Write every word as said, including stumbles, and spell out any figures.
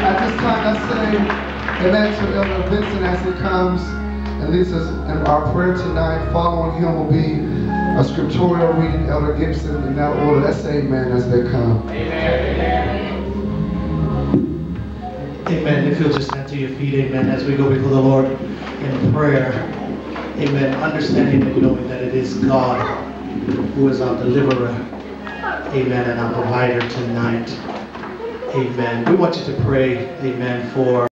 At this time, let's say amen to Elder Vincent as he comes and leads us in our prayer tonight. Following him will be a scriptorial reading, Elder Gibson, in that order. Let's say amen as they come. Amen. Amen. If you'll just stand to your feet, amen, as we go before the Lord in prayer. Amen. Understanding and knowing that it is God who is our deliverer. Amen. And our provider tonight. Amen. We want you to pray, amen, for